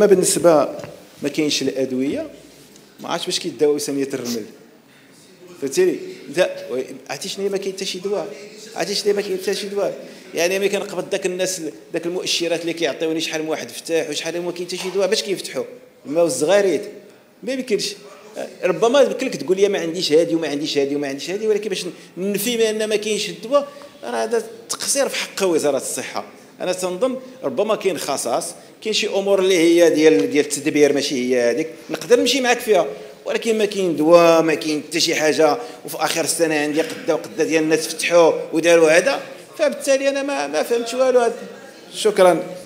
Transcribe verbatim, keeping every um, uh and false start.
اما بالنسبه ما كاينش الادويه، ما عرفتش باش كيداويو ثانيه الرمل. فهمتيني انت؟ عرفتي شنو هي؟ ما كاين حتى شي دواء. عرفتي شنو هي؟ ما كاين حتى شي دواء. يعني ملي كنقبض داك الناس داك المؤشرات اللي كيعطيوني شحال من واحد فتح وشحال ما كاين حتى شي دواء باش كيفتحوا الماء الصغاريت. ما يمكنش. ربما يمكن لك تقول لي ما عنديش هادي وما عنديش هادي وما عنديش هادي، ولكن باش ننفي بان ما كاينش الدواء راه هذا تقصير في حق وزاره الصحه. انا تنظن ربما كاين خصاص، كاين شي امور اللي هي ديال ديال التدبير ماشي هي هذيك، نقدر نمشي معك فيها، ولكن ما كاين دواء، ما كاين حتى شي حاجه، وفي اخر السنه عندي قدا وقدا ديال الناس فتحوا وداروا هذا، فبالتالي انا ما ما فهمتش والو. شكرا.